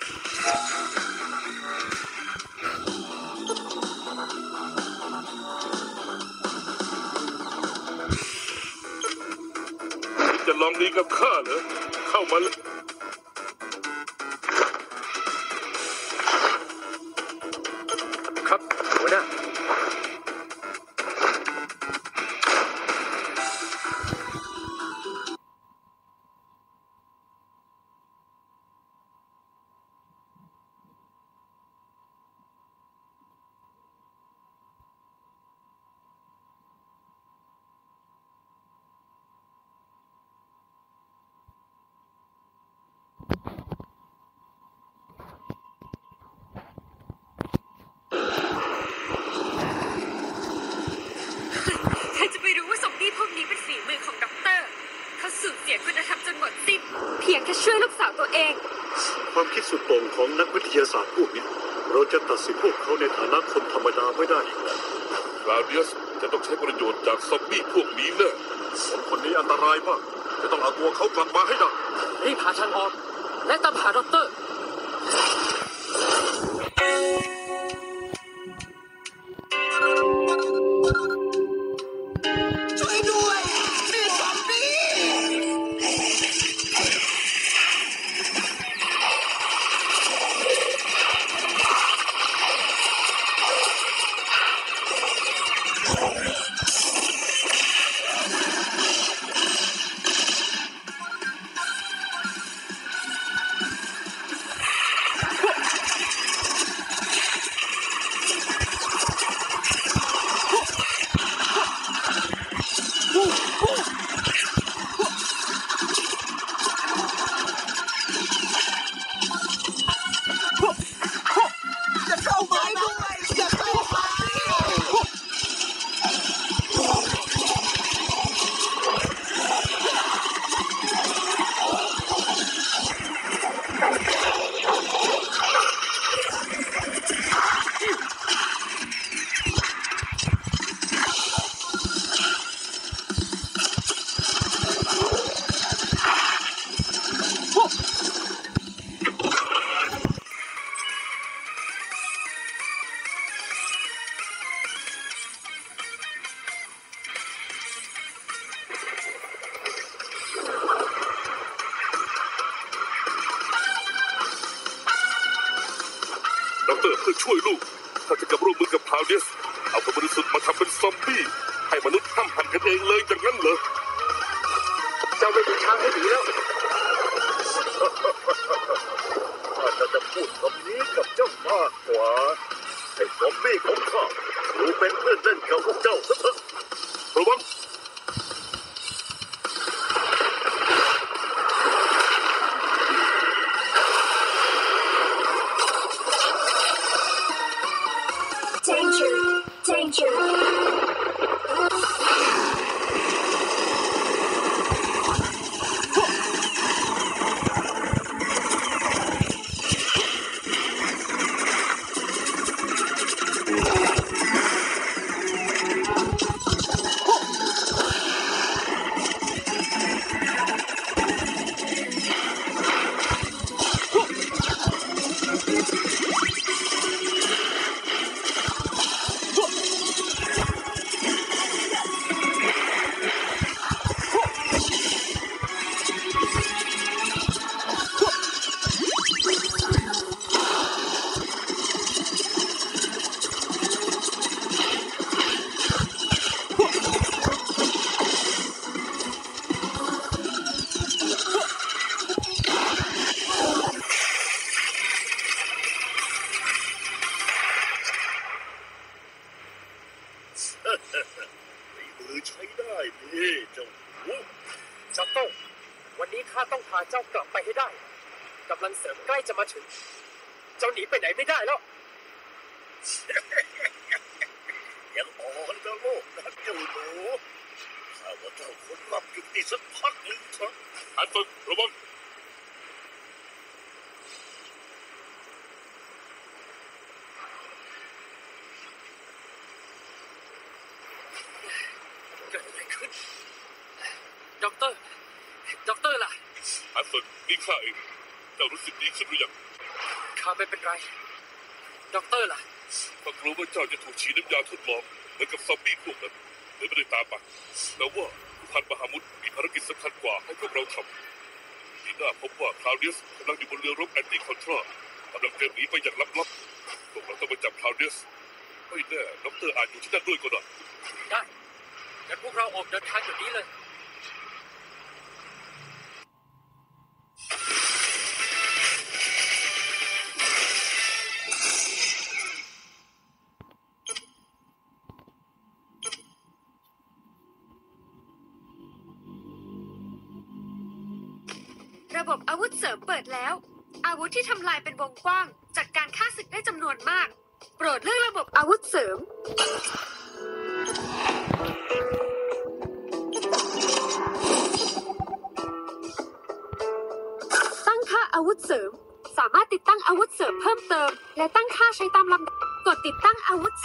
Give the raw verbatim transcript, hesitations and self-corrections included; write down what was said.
จะลองดีกับข้าเหรอเข้ามาเลยครับหัวหน้าความคิดสุดโต่งของนักวิทยาศาสตร์พวกนี้เราจะตัดสินพวกเขาในฐานะคนธรรมดาไม่ได้อีกแล้วคลาวเดียสจะต้องใช้ประโยชน์จากซอมบี้พวกนี้แน่คนคนนี้อันตรายมากจะต้องเอาตัวเขากลับมาให้ได้รีบหาทางออกและตามหาด็อกเตอร์ด็อกเตอร์เพื่อช่วยลูกถ้าจะกับร่วมมือกับคลาวเดียสเอาคนบริสุทธิ์มาทำเป็นซอมบี้ให้มนุษย์ห้ามหันกันเองเลยอย่างนั้นเหรอเจ้าไม่มีทางให้หนีแล้วข้าจะพูดคำนี้กับเจ้ามากกว่าให้ซอมบี้ของข้าดูเป็นเพื่อนเล่นกับพวกเจ้าซะเถอะระวังมือใช้ได้ดิเจ้าหนูจัตโต้วันนี้ข้าต้องพาเจ้ากลับไปให้ได้กำลังเสริมใกล้จะมาถึงเจ้าหนีไปไหนไม่ได้แล้วยังอ่อนกับโลกนะเจ้าหนูข้าว่าเจ้าคนรับอยู่ที่สักพักหนึ่งเถอะหันฝึกระวังเกิดอะไรขึ้นด็อกเตอร์ด็อกเตอร์ล่ะหันฝึกนี่ข้าเองเจ้ารู้สึกดีขึ้นหรือยังาไม่เป็นไรด็อกเตอร์ล่ะข้ากลัวว่าเจ้าจะถูกฉีดน้ำยาทดลองเหมือนกับซอมบี้พวกนั้นเลยไม่ได้ตามมาแต่ว่าผู้พันมหามุดมีภารกิจสำคัญกว่าให้พวกเราทำทีหน้าพบว่าคลาวเดียสกำลังอยู่บนเรือรบแอนตี้คอนทรากำลังเตรียมหนีไปอย่างลับๆพวกเราต้องไปจับคลาวเดียสไม่แน่ด็อกเตอร์อาจอยู่ที่นั่นด้วยก็ได้ได้งั้นพวกเราออกเดินทางอย่างนี้เลยระบบอาวุธเสริมเปิดแล้วอาวุธที่ทำลายเป็นวงกว้างจัดการฆ่าศึกได้จำนวนมากโปรดเลือกระบบอาวุธเสริมตั้งค่าอาวุธเสริมสามารถติดตั้งอาวุธเสริมเพิ่มเติมและตั้งค่าใช้ตามลำดับกดติดตั้งอาวุธ